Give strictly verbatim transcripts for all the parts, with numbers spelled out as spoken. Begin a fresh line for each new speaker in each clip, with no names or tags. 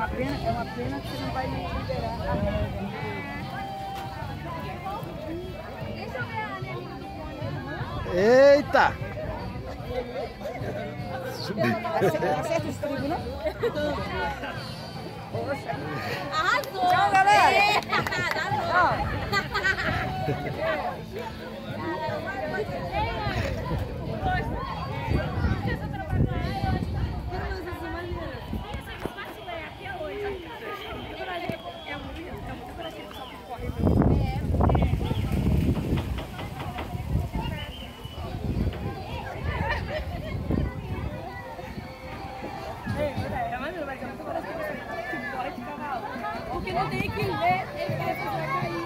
uma pena, é uma pena que você não vai nem liberar a rédea.
Eita! Subiu.
Acerta os trigos, não? Poxa.
Arrasou!
Tchau, galera!
Tchau! Porque não tem equilíbrio, ele vai cair.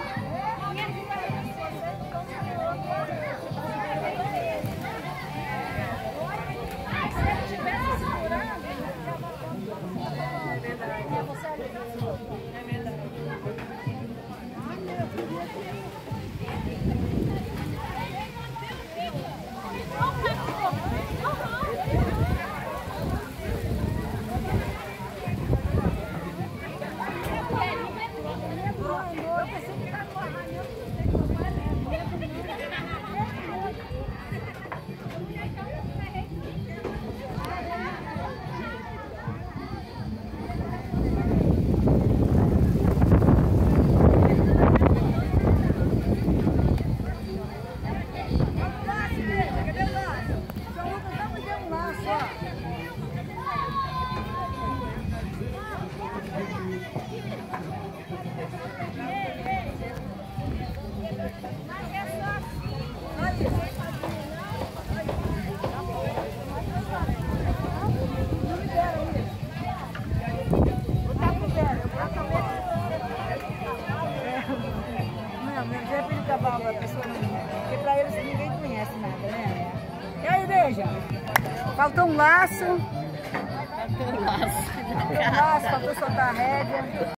Porque pra eles ninguém conhece nada, né? E aí, beija? Faltou um laço.
Faltou um laço.
Faltou um laço, faltou soltar a rédea.